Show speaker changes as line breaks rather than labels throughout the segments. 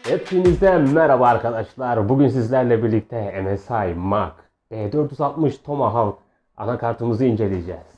Hepinize merhaba arkadaşlar. Bugün sizlerle birlikte MSI Mac B460 Tomahawk anakartımızı inceleyeceğiz.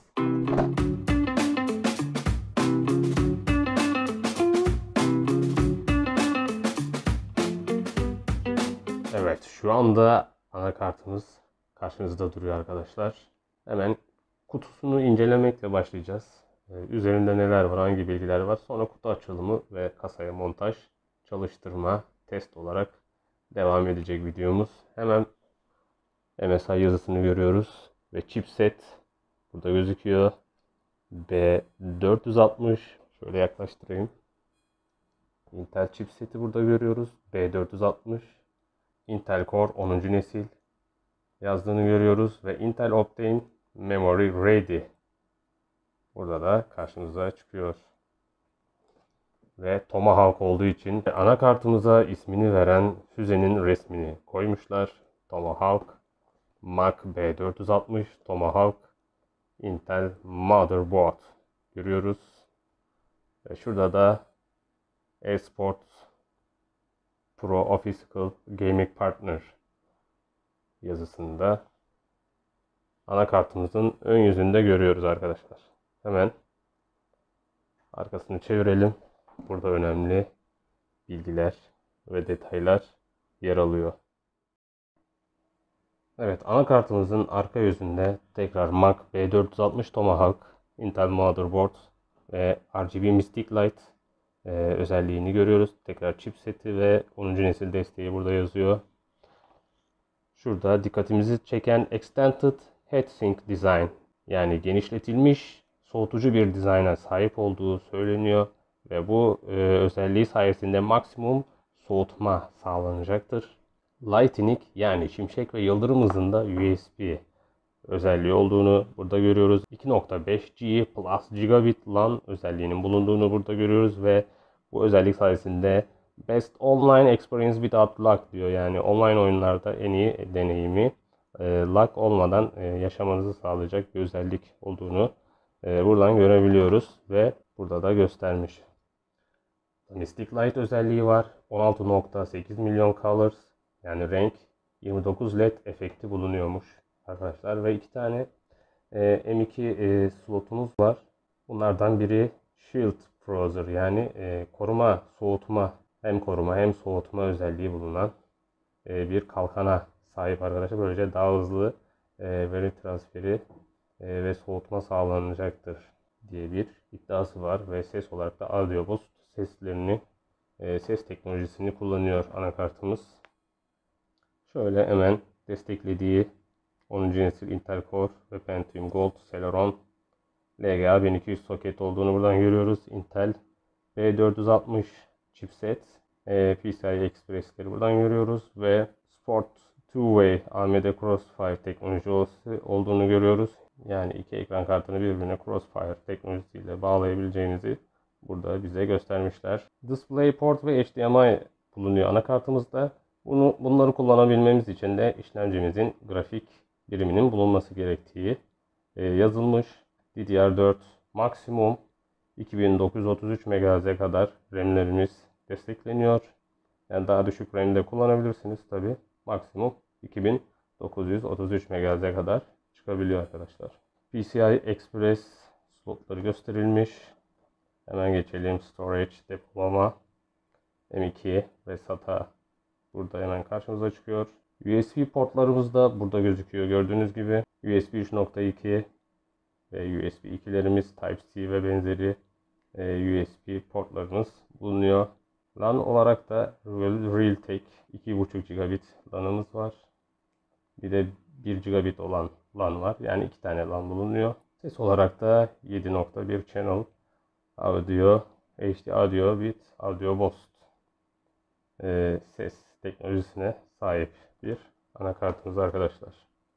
Evet, şu anda anakartımız karşınızda duruyor arkadaşlar. Hemen kutusunu incelemekle başlayacağız. Üzerinde neler var, hangi bilgiler var, sonra kutu açılımı ve kasaya montaj, çalıştırma, test olarak devam edecek videomuz. Hemen MSI yazısını görüyoruz ve chipset burada gözüküyor. B460, şöyle yaklaştırayım. Intel chipseti burada görüyoruz. B460 Intel Core 10. nesil yazdığını görüyoruz ve Intel Optane Memory Ready burada da karşımıza çıkıyor. Ve Tomahawk olduğu için anakartımıza ismini veren füzenin resmini koymuşlar. Tomahawk Mac B460 Tomahawk Intel Motherboard görüyoruz. Ve şurada da eSport Pro Official Gaming Partner yazısında anakartımızın ön yüzünde görüyoruz arkadaşlar. Hemen arkasını çevirelim. Burada önemli bilgiler ve detaylar yer alıyor. Evet, anakartımızın arka yüzünde tekrar Mac B460 Tomahawk Intel Motherboard ve RGB Mystic Light özelliğini görüyoruz. Tekrar chipseti ve 10. nesil desteği burada yazıyor. Şurada dikkatimizi çeken Extended Heatsink Design, yani genişletilmiş soğutucu bir dizayna sahip olduğu söyleniyor. Ve bu özelliği sayesinde maksimum soğutma sağlanacaktır. Lightning, yani şimşek ve yıldırım hızında USB özelliği olduğunu burada görüyoruz. 2.5G Plus Gigabit LAN özelliğinin bulunduğunu burada görüyoruz ve bu özellik sayesinde Best Online Experience Without Lag diyor. Yani online oyunlarda en iyi deneyimi lag olmadan yaşamanızı sağlayacak bir özellik olduğunu buradan görebiliyoruz ve burada da göstermiş. Mystic Light özelliği var. 16.8 milyon colors, yani renk, 29 LED efekti bulunuyormuş arkadaşlar ve iki tane M2 slotumuz var. Bunlardan biri Shield Frozer, yani koruma soğutma, hem koruma hem soğutma özelliği bulunan bir kalkana sahip arkadaşlar. Böylece daha hızlı veri transferi ve soğutma sağlanacaktır diye bir iddiası var ve ses olarak da Audio Boost seslerini, ses teknolojisini kullanıyor anakartımız. Şöyle hemen desteklediği 10. nesil Intel Core ve Pentium Gold Celeron LGA 1200 soket olduğunu buradan görüyoruz. Intel B460 chipset, PCI Express'leri buradan görüyoruz ve Sport Two-Way AMD Crossfire teknolojisi olduğunu görüyoruz. Yani iki ekran kartını birbirine Crossfire teknolojisiyle bağlayabileceğinizi burada bize göstermişler. DisplayPort ve HDMI bulunuyor anakartımızda. Bunları kullanabilmemiz için de işlemcimizin grafik biriminin bulunması gerektiği yazılmış. DDR4 maksimum 2933 MHz'e kadar RAM'lerimiz destekleniyor. Yani daha düşük RAM'de kullanabilirsiniz tabi. Maksimum 2933 MHz'e kadar çıkabiliyor arkadaşlar. PCI Express slotları gösterilmiş. Hemen geçelim. Storage, depolama, M2 ve SATA burada hemen karşımıza çıkıyor. USB portlarımız da burada gözüküyor. Gördüğünüz gibi USB 3.2 ve USB 2'lerimiz, Type-C ve benzeri USB portlarımız bulunuyor. LAN olarak da Realtek 2.5 gigabit LAN'ımız var. Bir de 1 gigabit olan LAN var. Yani 2 tane LAN bulunuyor. Ses olarak da 7.1 channel audio, HD audio with audio boost ses teknolojisine sahip bir anakartımız arkadaşlar.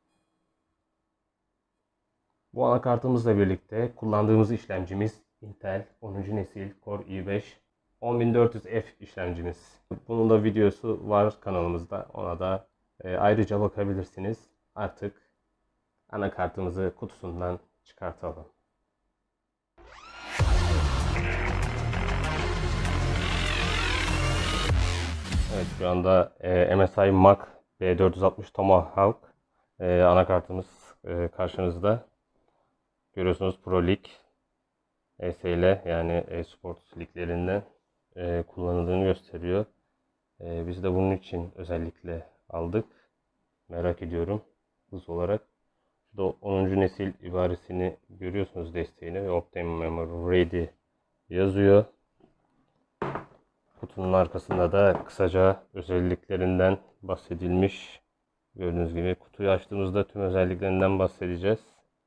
Bu anakartımızla birlikte kullandığımız işlemcimiz Intel 10. nesil Core i5 10400F işlemcimiz. Bunun da videosu var kanalımızda. Ona da ayrıca bakabilirsiniz. Artık anakartımızı kutusundan çıkartalım. Evet, şu anda MSI Mac B460 Tomahawk anakartımız karşınızda. Görüyorsunuz Pro Lig ESL yani e-sport liglerinde kullanıldığını gösteriyor. Biz de bunun için özellikle aldık. Merak ediyorum hız olarak. Şurada 10. nesil ibaresini görüyorsunuz, desteğini ve Optimum Memory Ready yazıyor. Kutunun arkasında da kısaca özelliklerinden bahsedilmiş. Gördüğünüz gibi kutuyu açtığımızda tüm özelliklerinden bahsedeceğiz.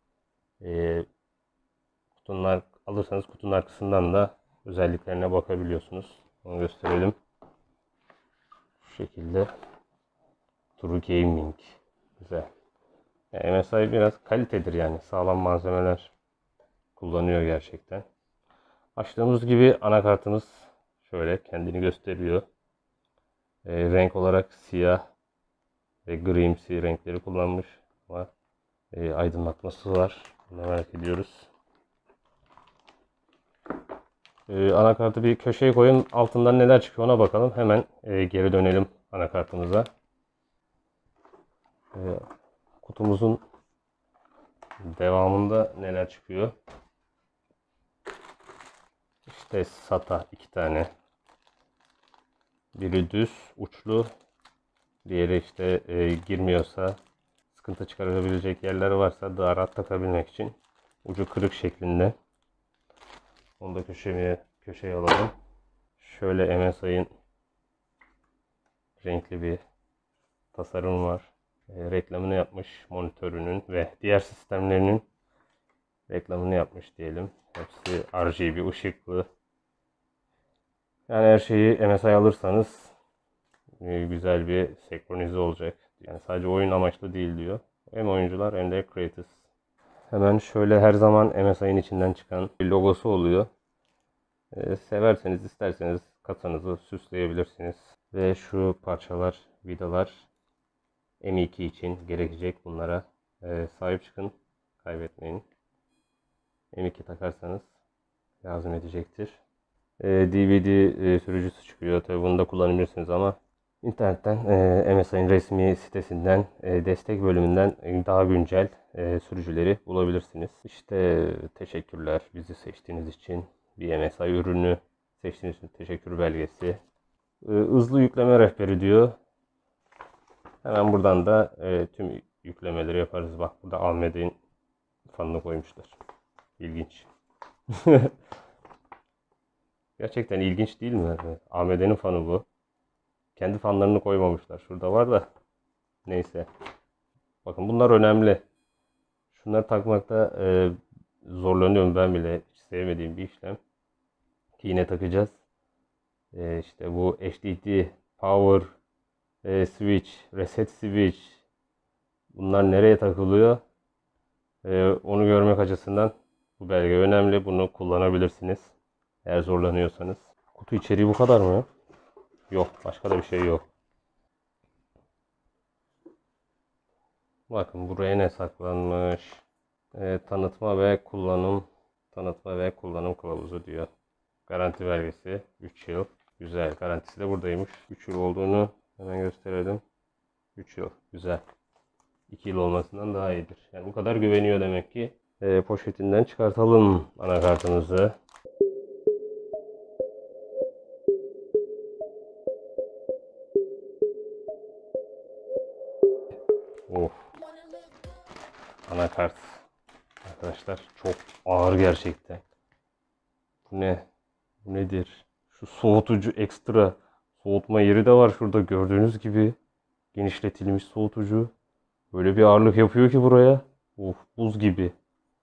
Alırsanız kutunun arkasından da özelliklerine bakabiliyorsunuz. Onu gösterelim. Şu şekilde. True Gaming. Güzel. Yani MSI biraz kalitedir yani. Sağlam malzemeler kullanıyor gerçekten. Açtığımız gibi anakartımız şöyle kendini gösteriyor. Renk olarak siyah ve grimsi renkleri kullanmış ama aydınlatması var. Bunu merak ediyoruz. Anakartı bir köşeye koyun. Altından neler çıkıyor ona bakalım. Hemen geri dönelim anakartımıza. Kutumuzun devamında neler çıkıyor? İşte SATA 2 tane. Biri düz, uçlu. Diğeri işte girmiyorsa, sıkıntı çıkarabilecek yerler varsa daha rahat takabilmek için ucu kırık şeklinde. Onu da köşeye alalım. Şöyle MSI'ın renkli bir tasarım var. Reklamını yapmış monitörünün ve diğer sistemlerinin reklamını yapmış diyelim. Hepsi RGB ışıklı. Yani her şeyi MSI alırsanız güzel bir senkronize olacak. Yani sadece oyun amaçlı değil diyor. Hem oyuncular hem de creators. Hemen şöyle her zaman MSI'nin içinden çıkan bir logosu oluyor. Severseniz isterseniz kasanızı süsleyebilirsiniz. Ve şu parçalar, vidalar M2 için gerekecek, bunlara sahip çıkın. Kaybetmeyin. M2 takarsanız lazım edecektir. DVD sürücüsü çıkıyor. Tabi bunu da kullanabilirsiniz ama internetten MSI'nin resmi sitesinden destek bölümünden daha güncel sürücüleri bulabilirsiniz. İşte teşekkürler bizi seçtiğiniz için. Bir MSI ürünü seçtiğiniz için teşekkür belgesi. Hızlı yükleme rehberi diyor. Hemen buradan da tüm yüklemeleri yaparız. Bak, burada AMD'nin fanını koymuşlar. İlginç. Gerçekten ilginç değil mi? AMD'nin fanı bu. Kendi fanlarını koymamışlar. Şurada var da. Neyse. Bakın bunlar önemli. Şunları takmakta zorlanıyorum ben bile. Hiç sevmediğim bir işlem. Ki yine takacağız. İşte bu HDD, Power, Switch, Reset Switch. Bunlar nereye takılıyor? Onu görmek açısından bu belge önemli. Bunu kullanabilirsiniz. Eğer zorlanıyorsanız. Kutu içeriği bu kadar mı? Yok. Başka da bir şey yok. Bakın buraya ne saklanmış? Tanıtma ve kullanım kılavuzu diyor. Garanti belgesi 3 yıl. Güzel. Garantisi de buradaymış. 3 yıl olduğunu hemen gösterelim. 3 yıl. Güzel. 2 yıl olmasından daha iyidir. Yani bu kadar güveniyor demek ki. Poşetinden çıkartalım anakartımızı. Of. Anakart. Arkadaşlar çok ağır gerçekten. Bu ne? Bu nedir? Şu soğutucu ekstra. Soğutma yeri de var şurada, gördüğünüz gibi. Genişletilmiş soğutucu. Böyle bir ağırlık yapıyor ki buraya. Of, buz gibi.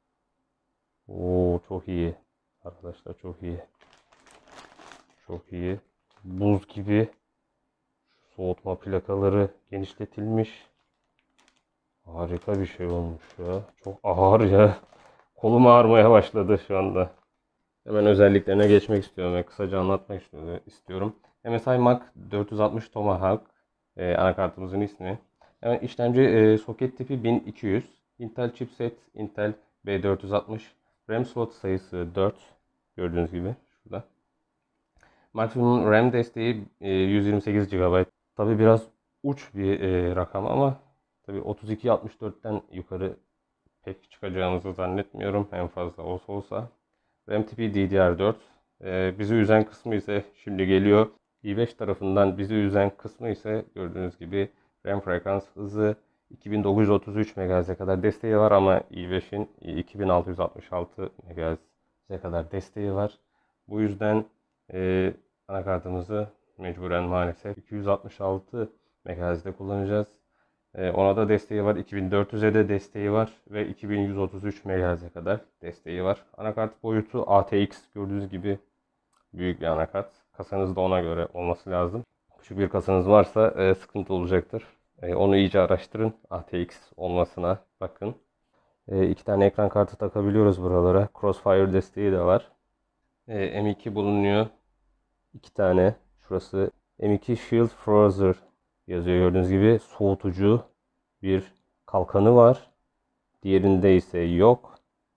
Oo, çok iyi. Arkadaşlar çok iyi. Çok iyi. Buz gibi. Soğutma plakaları genişletilmiş. Harika bir şey olmuş ya. Çok ağır ya. Kolum ağrımaya başladı şu anda. Hemen özelliklerine geçmek istiyorum ve kısaca anlatmak istiyorum. MSI Mac 460 Tomahawk anakartımızın ismi. Hemen işlemci soket tipi 1200. Intel chipset Intel B460. RAM slot sayısı 4. Gördüğünüz gibi şurada. Maksimum RAM desteği 128 GB. Tabi biraz uç bir rakam ama tabi 32-64'ten yukarı pek çıkacağımızı zannetmiyorum. En fazla olsa. RAM tipi DDR4. Bizi üzen kısmı ise şimdi geliyor. i5 tarafından bizi üzen kısmı ise gördüğünüz gibi RAM frekans hızı 2933 MHz'e kadar desteği var ama i5'in 2666 MHz'e kadar desteği var. Bu yüzden anakartımızı mecburen maalesef 266 MHz'de kullanacağız. Ona da desteği var. 2400'e de desteği var ve 2133 MHz'e kadar desteği var. Anakart boyutu ATX, gördüğünüz gibi büyük bir anakart. Kasanız da ona göre olması lazım. Küçük bir kasanız varsa sıkıntı olacaktır. Onu iyice araştırın. ATX olmasına bakın. 2 tane ekran kartı takabiliyoruz buralara. Crossfire desteği de var. M2 bulunuyor. 2 tane. Şurası M2 Shield Freezer yazıyor, gördüğünüz gibi. Soğutucu bir kalkanı var. Diğerinde ise yok.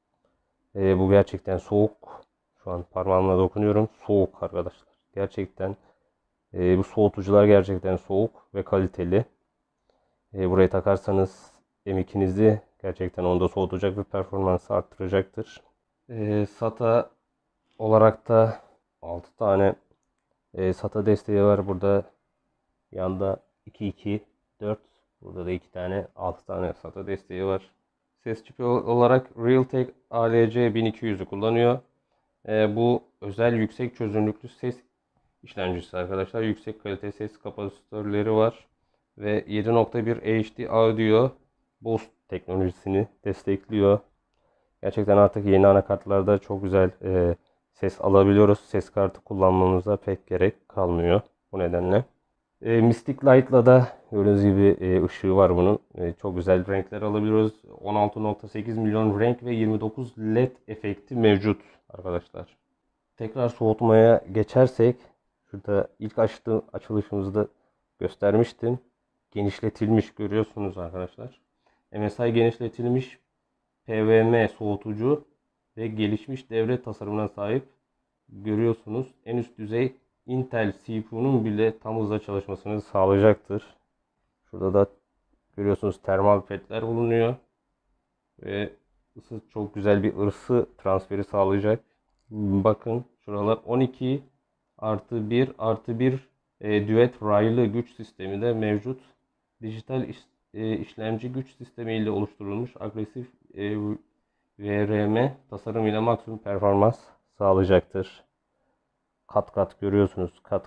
Bu gerçekten soğuk. Şu an parmağımla dokunuyorum. Soğuk arkadaşlar. Gerçekten bu soğutucular gerçekten soğuk ve kaliteli. Buraya takarsanız M2'nizi gerçekten onda soğutacak bir performansı arttıracaktır. SATA olarak da 6 tane SATA desteği var. Burada yanda 2.2.4, burada da 2 tane 6 tane SATA desteği var. Ses çipi olarak Realtek ALC1200'ü kullanıyor. Bu özel yüksek çözünürlüklü ses işlemcisi arkadaşlar. Yüksek kalite ses kapasitörleri var. Ve 7.1 HD Audio Boost teknolojisini destekliyor. Gerçekten artık yeni anakartlarda çok güzel ses alabiliyoruz. Ses kartı kullanmamıza pek gerek kalmıyor bu nedenle. Mystic Light'la da gördüğünüz gibi ışığı var bunun. Çok güzel renkler alabiliyoruz. 16.8 milyon renk ve 29 LED efekti mevcut arkadaşlar. Tekrar soğutmaya geçersek, şurada ilk açılışımızda göstermiştim. Genişletilmiş görüyorsunuz arkadaşlar. MSI genişletilmiş PWM soğutucu ve gelişmiş devre tasarımına sahip, görüyorsunuz. En üst düzey Intel CPU'nun bile tam hızla çalışmasını sağlayacaktır. Şurada da görüyorsunuz termal petler bulunuyor. Ve çok güzel bir ısı transferi sağlayacak. Bakın şuralar 12+1+1 düet raylı güç sistemi de mevcut. Dijital işlemci güç sistemi ile oluşturulmuş agresif VRM tasarımıyla maksimum performans sağlayacaktır. Kat kat görüyorsunuz. Kat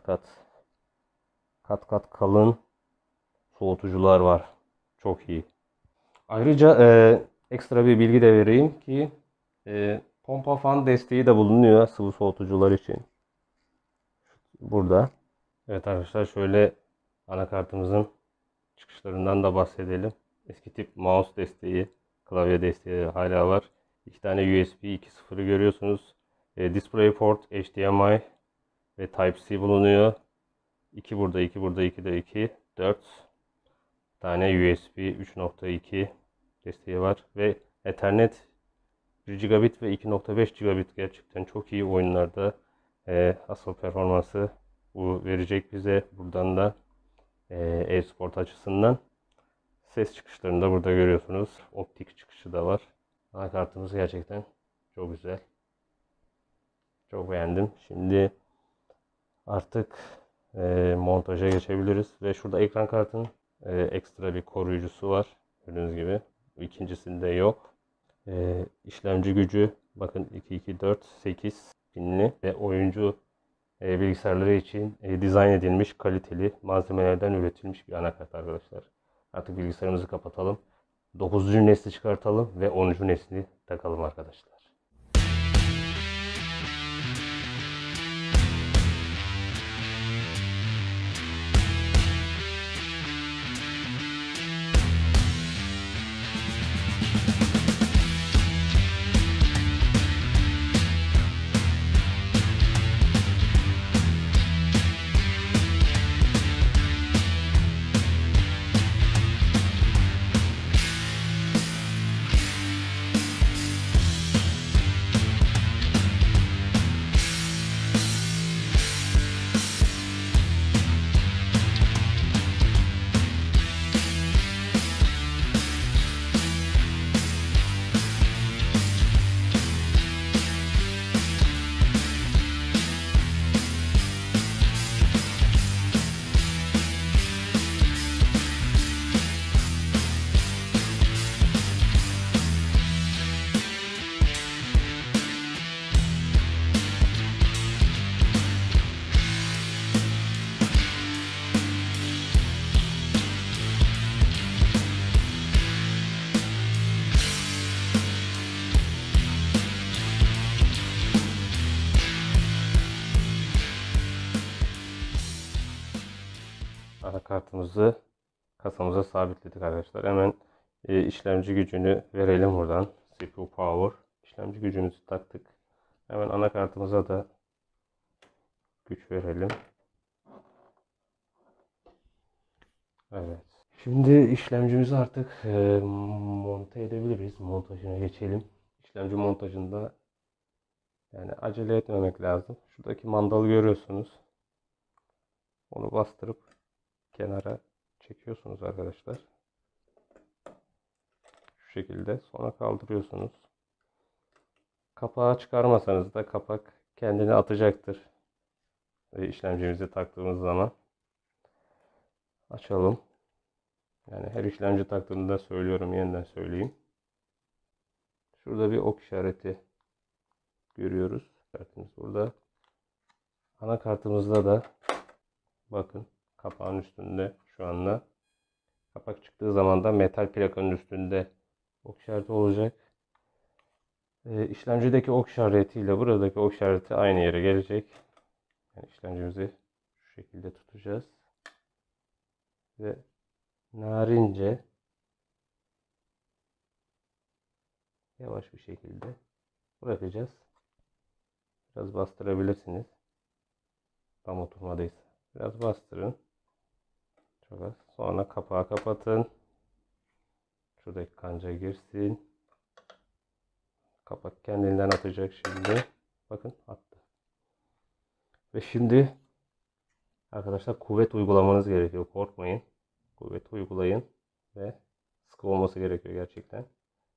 kat kalın soğutucular var. Çok iyi. Ayrıca ekstra bir bilgi de vereyim ki pompa fan desteği de bulunuyor sıvı soğutucular için. Burada. Evet arkadaşlar, şöyle anakartımızın çıkışlarından da bahsedelim. Eski tip mouse desteği, klavye desteği hala var. 2 tane USB 2.0'ı görüyorsunuz. DisplayPort, HDMI ve Type-C bulunuyor. 2 burada, 2 burada, 2 de 2, 4 tane USB 3.2 desteği var ve Ethernet 1 gigabit ve 2.5 gigabit, gerçekten çok iyi oyunlarda asıl performansı bu verecek bize. Buradan da e-sport açısından ses çıkışlarını da burada görüyorsunuz. Optik çıkışı da var. Anakartımız gerçekten çok güzel. Çok beğendim. Şimdi artık montaja geçebiliriz ve şurada ekran kartının ekstra bir koruyucusu var. Gördüğünüz gibi. İkincisinde yok. İşlemci gücü bakın 2.2.4.8 pinli ve oyuncu bilgisayarları için dizayn edilmiş kaliteli malzemelerden üretilmiş bir anakart arkadaşlar. Artık bilgisayarımızı kapatalım. 9. nesli çıkartalım ve 10. nesli takalım arkadaşlar. anakartımızı kasamıza sabitledik arkadaşlar. Hemen işlemci gücünü verelim buradan. CPU power. İşlemci gücümüzü taktık. Hemen anakartımıza da güç verelim. Evet. Şimdi işlemcimizi artık monte edebiliriz. Montajına geçelim. İşlemci montajında yani acele etmemek lazım. Şuradaki mandalı görüyorsunuz. Onu bastırıp kenara çekiyorsunuz arkadaşlar. Şu şekilde. Sonra kaldırıyorsunuz. Kapağı çıkarmasanız da kapak kendini atacaktır. İşlemcimizi taktığımız zaman. Açalım. Yani her işlemci taktığımda söylüyorum, yeniden söyleyeyim. Şurada bir ok işareti görüyoruz. İşaretimiz burada. Anakartımızda da bakın kapağın üstünde şu anda. Kapak çıktığı zaman da metal plakanın üstünde ok işareti olacak. İşlemcideki ok işaretiyle buradaki ok işareti aynı yere gelecek. Yani işlemcimizi şu şekilde tutacağız. Ve narince yavaş bir şekilde bırakacağız. Biraz bastırabilirsiniz. Tam oturmadıysa. Biraz bastırın. Çok az. Sonra kapağı kapatın. Şuradaki kanca girsin. Kapak kendinden atacak şimdi. Bakın attı. Ve şimdi arkadaşlar kuvvet uygulamanız gerekiyor. Korkmayın. Kuvvet uygulayın. Ve sıkı olması gerekiyor gerçekten.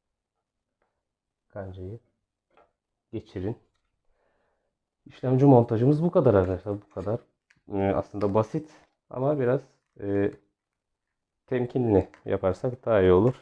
Kancayı geçirin. İşlemci montajımız bu kadar arkadaşlar. Bu kadar. Aslında basit ama biraz temkinli yaparsak daha iyi olur.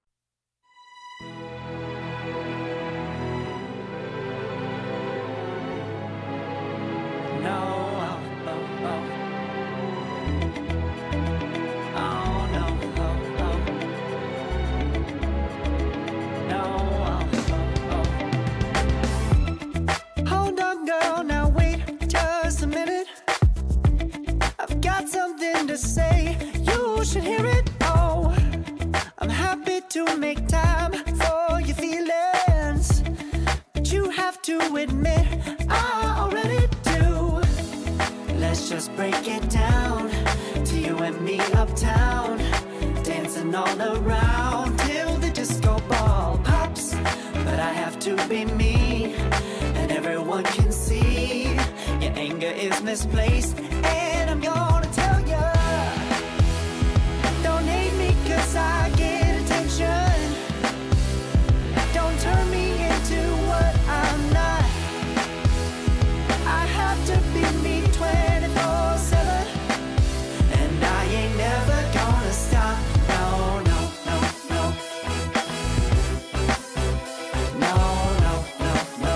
To say you should hear it. Oh, I'm happy to make time for your feelings, but you have to admit I already do. Let's just break it down to you and me uptown, dancing all around till the disco ball pops. But I have to be me, and everyone can see your anger is misplaced, and I'm gonna tell you. I get attention. Don't turn me into what I'm not. I have to be me 24/7, and I ain't never gonna stop. No, no, no, no. No, no, no, no.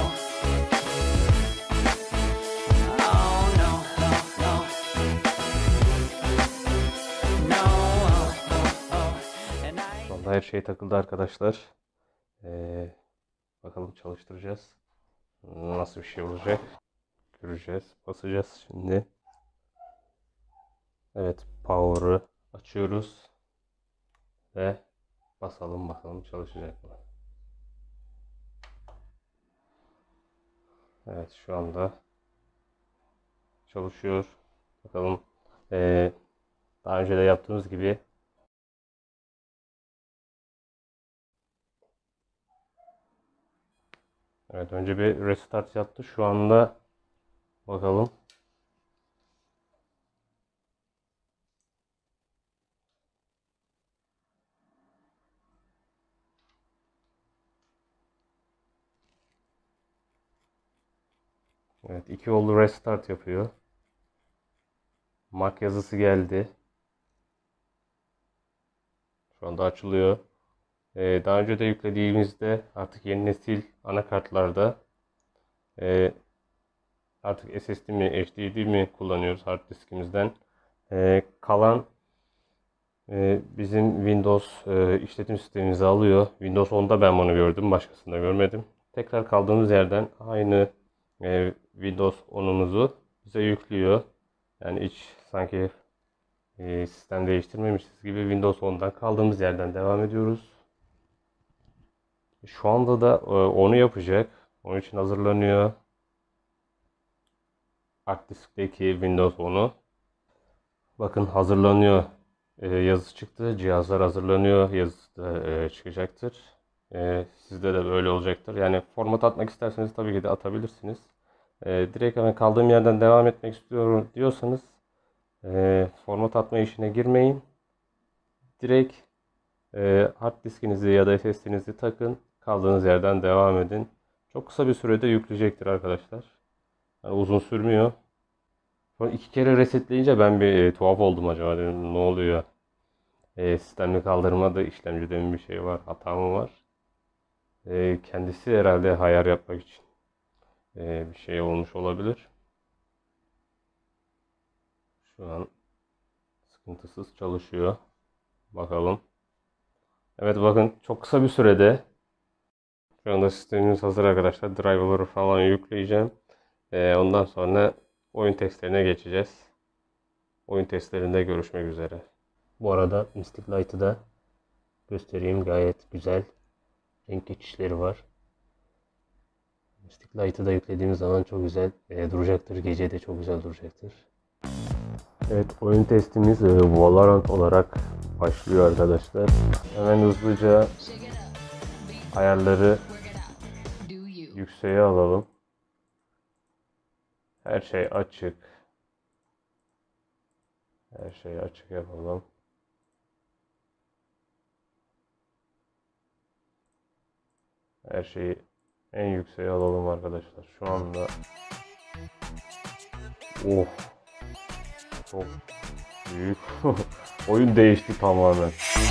Oh, no, no, no. No.
Her şey takıldı arkadaşlar. Bakalım çalıştıracağız. Nasıl bir şey olacak? Göreceğiz. Basacağız şimdi. Evet, power'ı açıyoruz. Ve basalım bakalım çalışacak mı? Evet, şu anda çalışıyor. Bakalım. Daha önce de yaptığımız gibi evet, önce bir restart yaptı. Şu anda bakalım. Evet, 2 oldu, restart yapıyor. Mac yazısı geldi. Şu anda açılıyor. Daha önce de yüklediğimizde artık yeni nesil anakartlarda artık SSD mi HDD mi kullanıyoruz hard diskimizden. Kalan bizim Windows işletim sistemimizi alıyor. Windows 10'da ben bunu gördüm. Başkasında görmedim. Tekrar kaldığımız yerden aynı Windows 10'umuzu bize yüklüyor. Yani hiç sanki Sistem değiştirmemişiz gibi Windows 10'dan kaldığımız yerden devam ediyoruz. Şu anda da onu yapacak. Onun için hazırlanıyor. Hard diskteki Windows 10'u. Bakın hazırlanıyor. Yazısı çıktı. Cihazlar hazırlanıyor. Yazısı da çıkacaktır. Sizde de böyle olacaktır. Yani format atmak isterseniz tabii ki de atabilirsiniz. Direkt hemen kaldığım yerden devam etmek istiyorum diyorsanız format atma işine girmeyin. Direkt hard diskinizi ya da SSD'nizi takın. Kaldığınız yerden devam edin. Çok kısa bir sürede yükleyecektir arkadaşlar. Yani uzun sürmüyor. Sonra 2 kere resetleyince ben bir tuhaf oldum, acaba dedim ne oluyor? Sistemli kaldırmada işlemcide mi bir şey var? Hata mı var? Kendisi herhalde ayar yapmak için bir şey olmuş olabilir. Şu an sıkıntısız çalışıyor. Bakalım. Evet bakın, çok kısa bir sürede şu anda sistemimiz hazır arkadaşlar. Driver'ları falan yükleyeceğim. Ondan sonra oyun testlerine geçeceğiz. Oyun testlerinde görüşmek üzere. Bu arada Mystic Light'ı da göstereyim. Gayet güzel renk geçişleri var. Mystic Light'ı da yüklediğimiz zaman çok güzel duracaktır. Gece de çok güzel duracaktır. Evet, oyun testimiz Valorant olarak başlıyor arkadaşlar. Hemen hızlıca ayarları yükseğe alalım. Her şey açık. Her şeyi açık yapalım. Her şeyi en yükseğe alalım arkadaşlar. Şu anda çok büyük. Oyun değişti tamamen.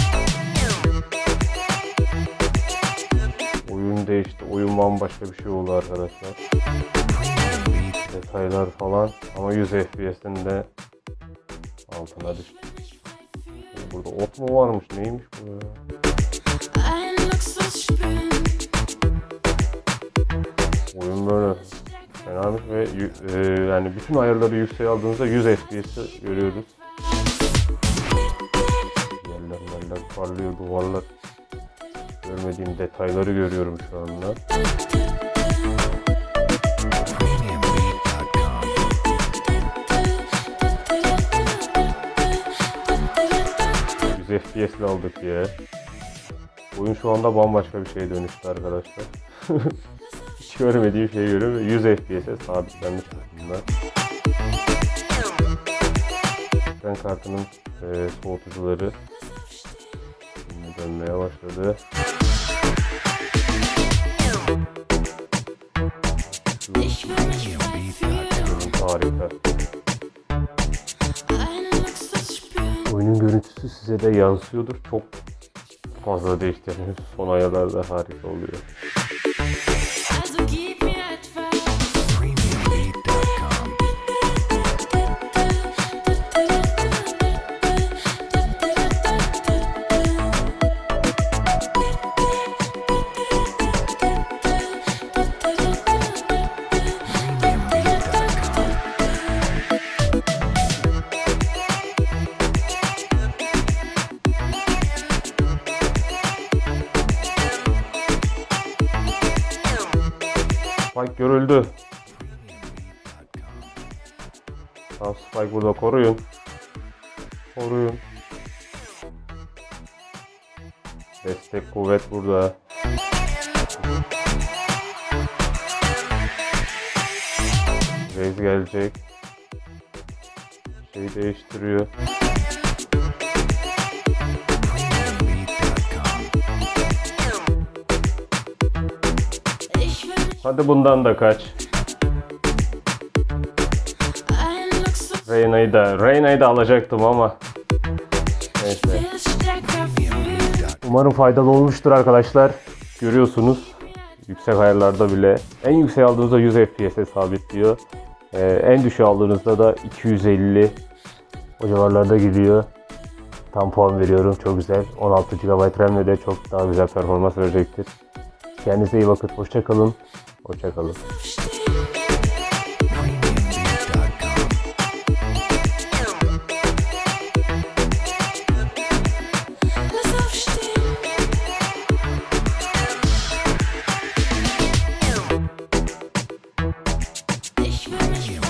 Oyun değişti. Oyun bambaşka bir şey oldu arkadaşlar. Detaylar falan ama 100 FPS'in de altına düştü. Burada ot mu varmış? Neymiş bu ya? Oyun böyle fenaymış ve yani bütün ayarları yükseğe aldığınızda 100 FPS'i görüyoruz. Yerler parlıyor, duvarlar. Görmediğim detayları görüyorum şu anda. FPS'le aldık diye. Oyun şu anda bambaşka bir şeye dönüştü arkadaşlar. Hiç görmediğim şeyi görüyorum. 100 FPS'e sabitlenmiş aslında. Ekran kartının soğutucuları şimdi dönmeye başladı. Harika. Oyunun görüntüsü size de yansıyordur. Çok fazla değişti. Yani son ayarlarda harika oluyor. Spike görüldü. Tamam, Spike burada, koruyun. Koruyun. Destek kuvvet burada. Raze gelecek. Şeyi değiştiriyor. Hadi bundan da kaç. Reyna'yı da alacaktım ama neyse. Umarım faydalı olmuştur arkadaşlar. Görüyorsunuz yüksek ayarlarda bile en yüksek aldığınızda 100 FPS'e sabitliyor. En düşük aldığınızda da 250 o civarlarda gidiyor. Tam puan veriyorum, çok güzel. 16 GB RAM'le de çok daha güzel performans verecektir. Kendinize iyi bakın. Hoşça kalın. Hoşça kalın.
Cherry.